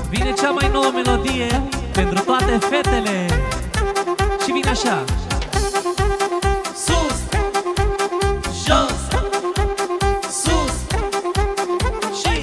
Vine cea mai nouă melodie pentru toate fetele. Și vine așa: sus, jos, sus și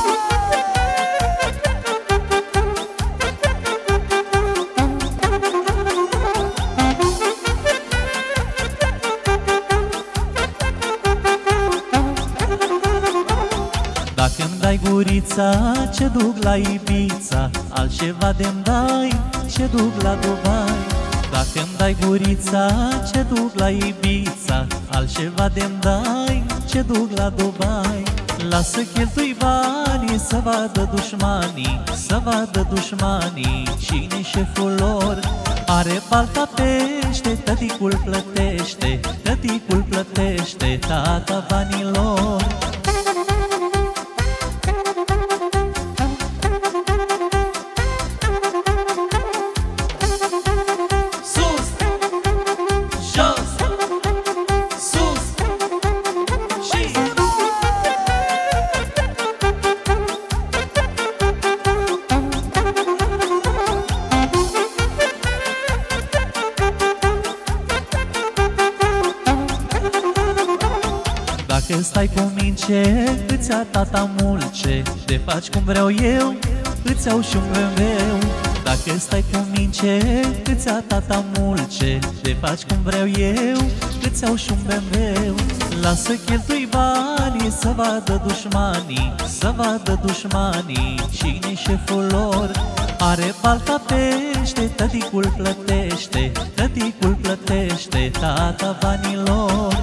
dacă-mi dai gurița ce duc la Ibița, altceva de-mi dai ce duc la Dubai. Dacă-mi dai gurița ce duc la Ibița, altceva de-mi dai ce duc la Dubai. Lasă cheltui banii să vadă dușmanii, să vadă dușmanii cine-i șeful lor. Are balta pește, tăticul plătește, tăticul plătește, tata banilor. Dacă stai cu mince, îți ia tata mulce, te faci cum vreau eu, îți iau și un BMW. Dacă stai cu mince, îți ia tata mulce, te faci cum vreau eu, îți iau și un BMW. Lasă cheltui banii să vadă dușmanii, să vadă dușmanii cine-i șeful lor. Are balta pește, tăticul plătește, tăticul plătește, tata banilor.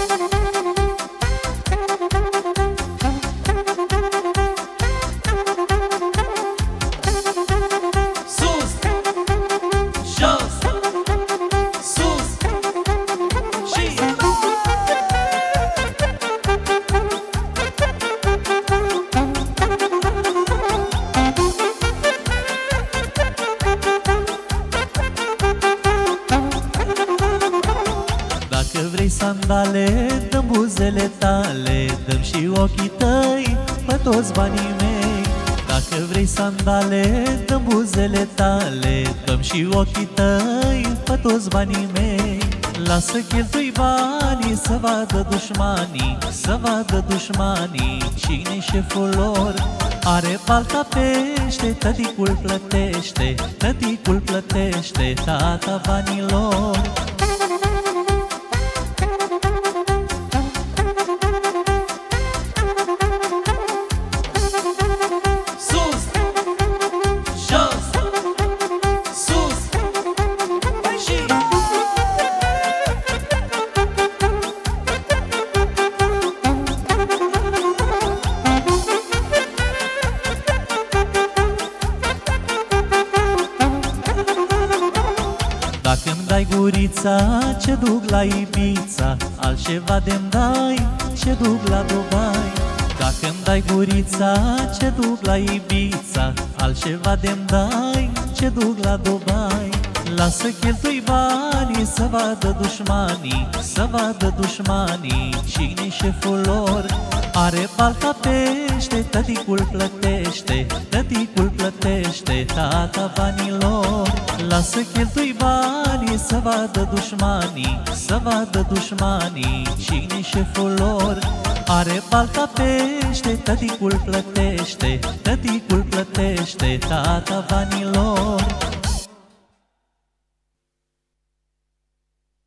Dacă vrei sandale, dăm buzele tale, dăm și ochii tăi pe toți banii mei. Dacă vrei sandale, dăm buzele tale, dăm și ochii tăi pe toți banii mei. Lasă cheltui banii să vadă dușmanii, să vadă dușmanii cine-i șeful lor. Are balta pește, tăticul plătește, tăticul plătește, tata banilor. Dacă-mi dai gurița ce duc la Ibița, altceva de-mi dai ce duc la Dubai. Dacă-mi dai gurița ce duc la Ibița, altceva de-mi dai ce duc la Dubai. Lasă cheltui banii să vadă dușmanii, să vadă dușmanii cine-i șeful lor. Are balta pește, tăticul plătește, tăticul plătește, tata banilor. Lasă cheltui banii să vadă dușmanii, să vadă dușmanii cine-i șeful lor. Are balta pește, tăticul plătește, tăticul plătește, tata banilor.